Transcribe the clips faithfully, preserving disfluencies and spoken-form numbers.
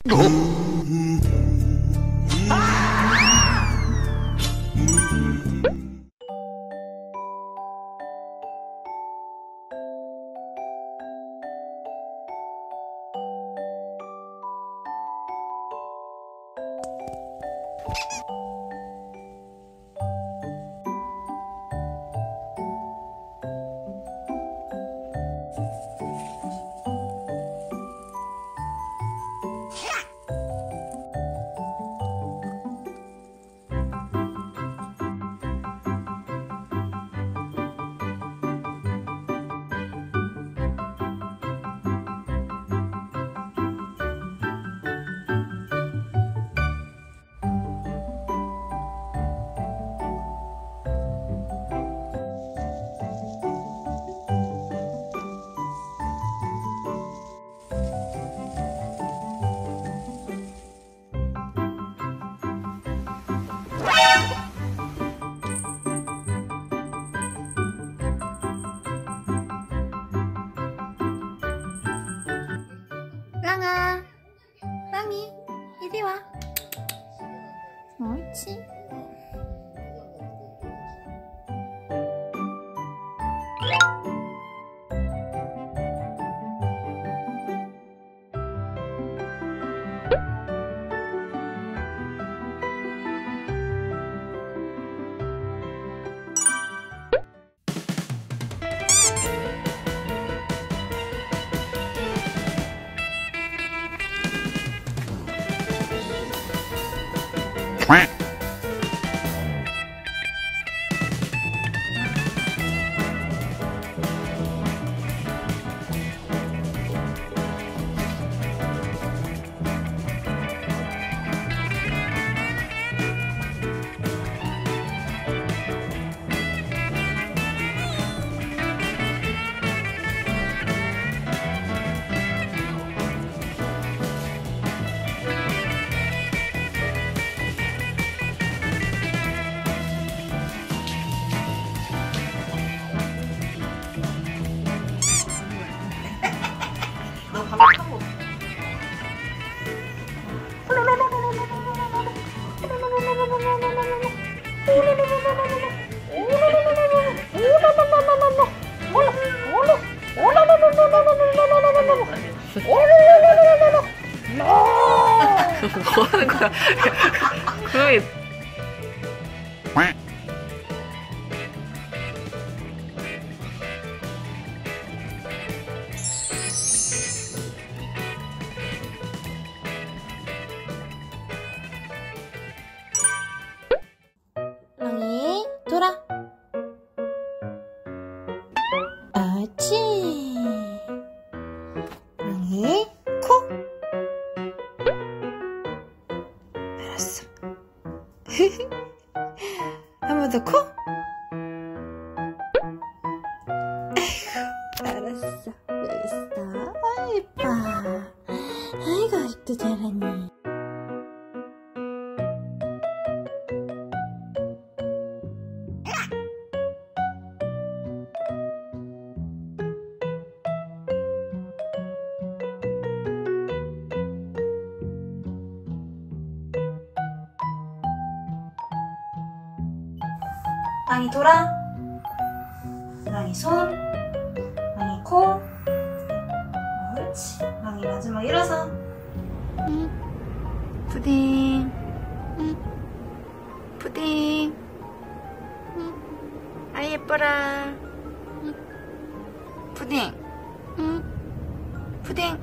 랑아, 랑이, 이리 와. 옳지. 너 밥을 타고 뭐 하는 거야? 그놈이 랑이, 돌아. 옳지. 랑이, 코. 알았어. 한 번 더 코. 아이고, 알았어. 여기 있어. 아, 예뻐. 아이고, 아직도 잘하니. 랑이 돌아. 랑이 손. 랑이 코. 옳지. 랑이 마지막 일어서. 푸딩. 푸딩. 아이 예뻐라. 푸딩. 푸딩.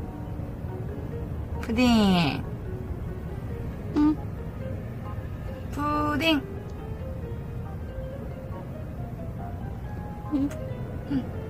푸딩. 푸딩. 응. 응.